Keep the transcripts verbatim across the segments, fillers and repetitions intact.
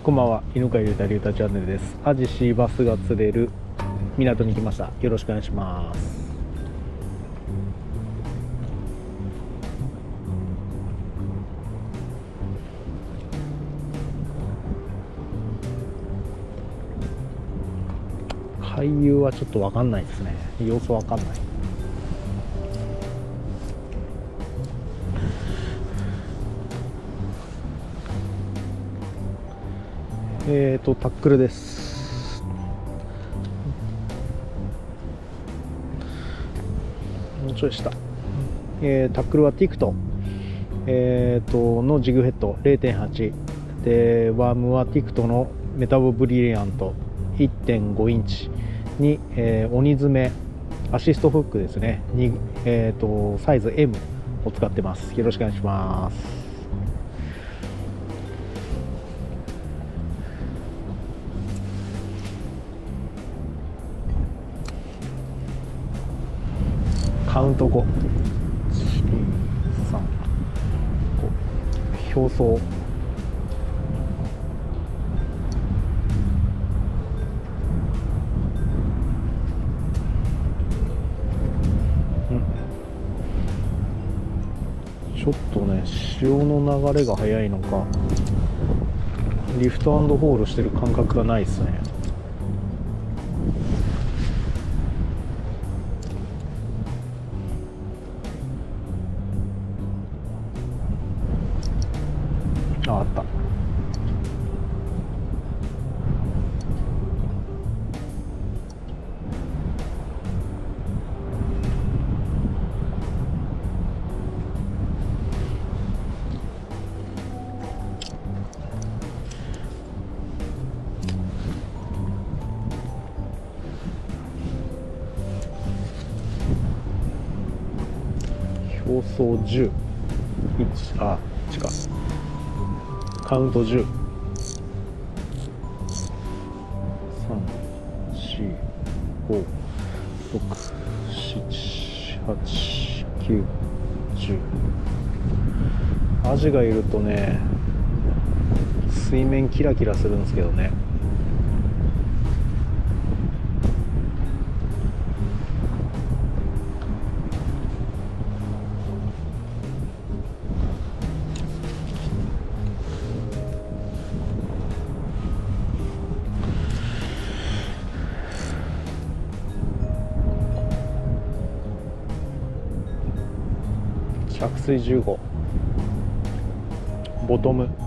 こんばんは、犬飼龍太龍太チャンネルです。アジシーバスが釣れる港に来ました。よろしくお願いします。海流はちょっとわかんないですね。様子わかんない。えーと、タックルです。もうちょい下。えー、タックルはティクト、えーとのジグヘッド れいてんはち で、ワームはティクトのメタボブリリアント いってんごインチに、えー、鬼爪アシストフックですねに、えーとサイズ エム を使ってます。よろしくお願いします。カウントご、いち、に、さん、ご、表層。ちょっとね、潮の流れが速いのか、リフト&ホールしてる感覚がないですね。あ、あった。表層じゅう、いち、あ、違う、カウントじゅう、さん、よん、ご、ろく、なな、はち、きゅう、じゅう。アジがいるとね、水面キラキラするんですけどね。着水じゅうご、ボトム。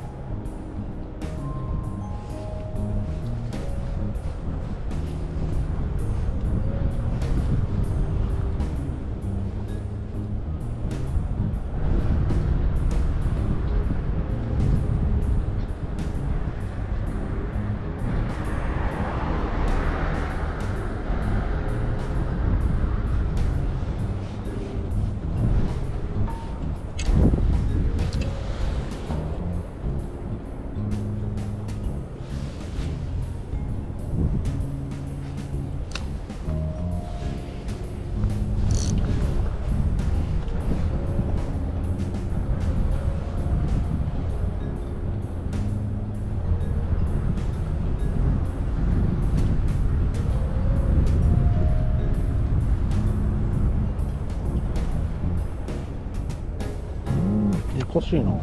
おかしいな。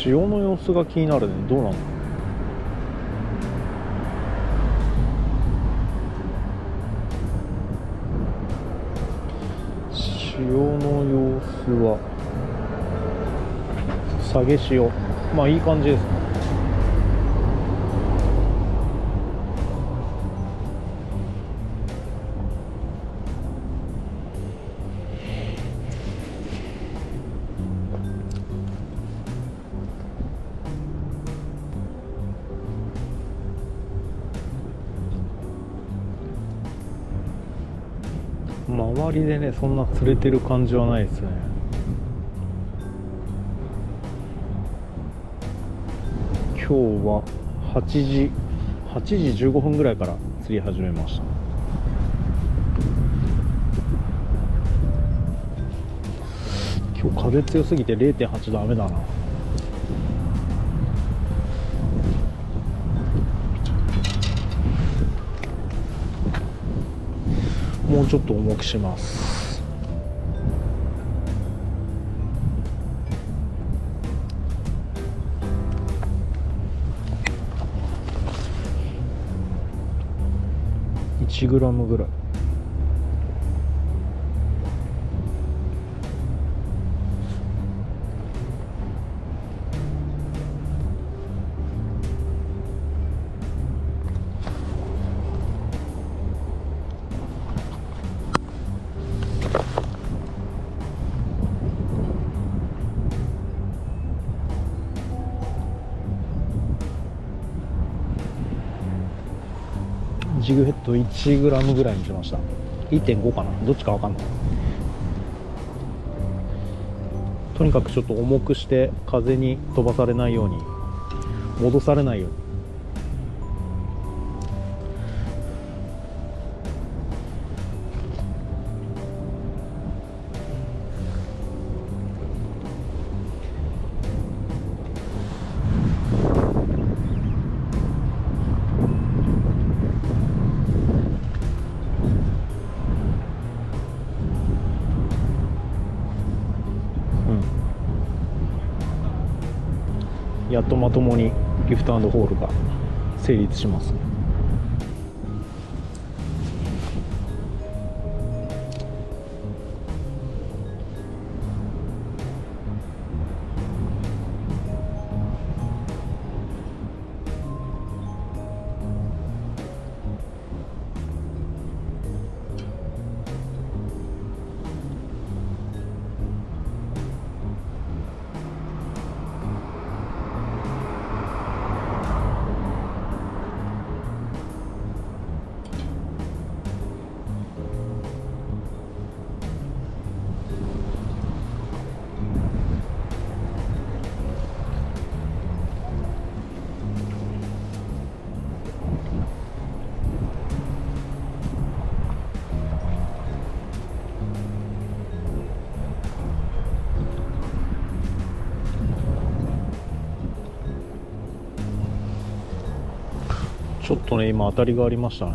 潮の様子が気になるね。どうなの？潮の様子は下げ潮、まあいい感じですね。周りでね、そんな釣れてる感じはないですね。今日ははちじはちじじゅうごふんぐらいから釣り始めました。今日風強すぎて れいてんはち ダメだな。もうちょっと重くします。いちグラムぐらい。ジグヘッド いちグラム ぐらいにしました。 いってんご かな、どっちかわかんない。とにかくちょっと重くして風に飛ばされないように、戻されないように。やっとまともにリフト&ホールが成立します。ちょっとね、今当たりがありましたね。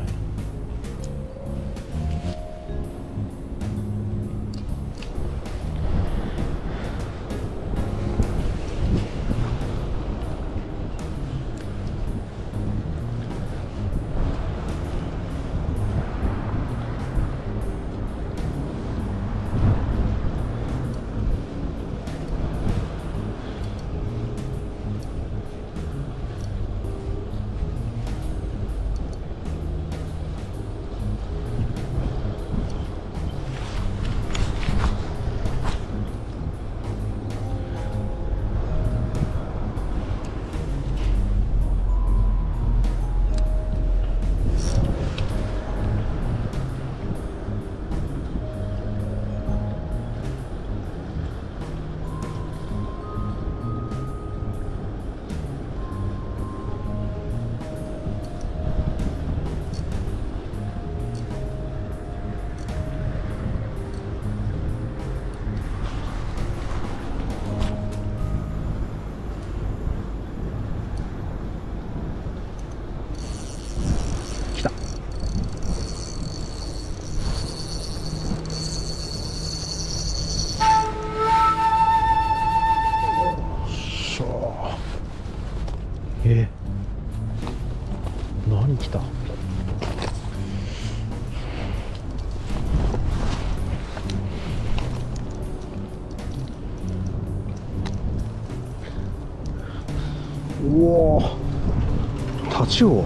うおー、タチウオ、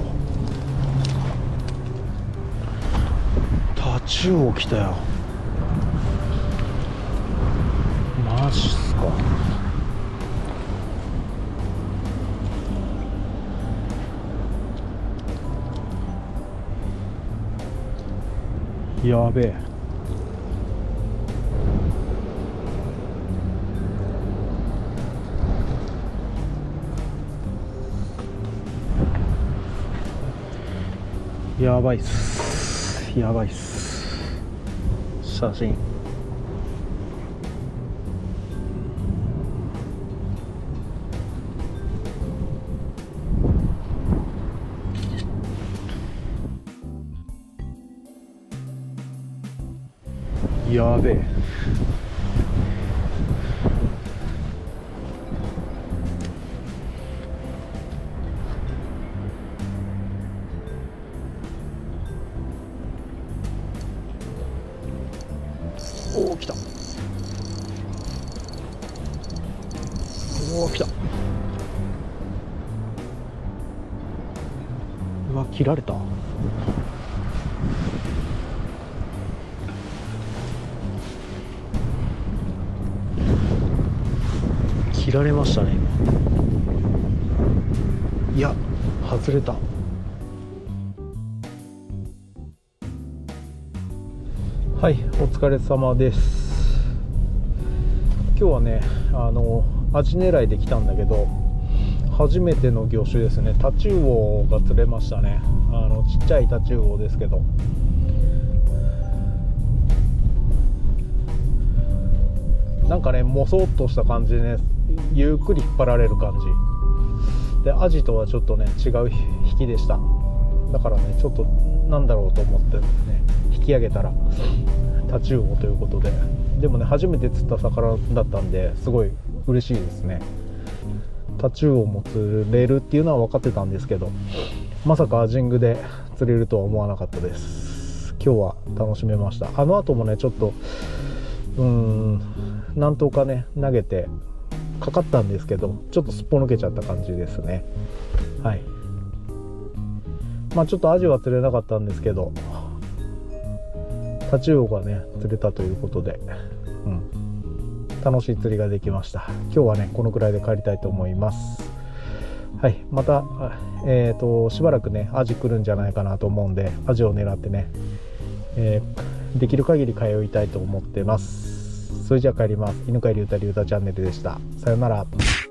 タチウオ来たよ。マジっすか。やべえ。やばいっす、やばいっす。写真。やべえ。おお、来た。おお、来た。うわ、切られた。切られましたね、今。いや、外れた。はい、お疲れ様です。今日はね、あのアジ狙いで来たんだけど、初めての魚種ですね。タチウオが釣れましたね。あのちっちゃいタチウオですけど、なんかね、もそっとした感じでね、ゆっくり引っ張られる感じで、アジとはちょっとね違う引きでした。だからね、ちょっとなんだろうと思ってね、引き上げたらタチウオということで、でもね、初めて釣った魚だったんですごい嬉しいですね。タチウオも釣れるっていうのは分かってたんですけど、まさかアジングで釣れるとは思わなかったです。今日は楽しめました。あの後もね、ちょっとうーん何頭かね投げてかかったんですけど、ちょっとすっぽ抜けちゃった感じですね。はい。まあちょっとアジは釣れなかったんですけど、タチウオがね釣れたということで、うん、楽しい釣りができました。今日はねこのくらいで帰りたいと思います。はい、またえーとしばらくねアジ来るんじゃないかなと思うんで、アジを狙ってね、えー、できる限り通いたいと思ってます。それじゃあ帰ります。犬飼りゅうたりゅうたチャンネルでした。さよなら。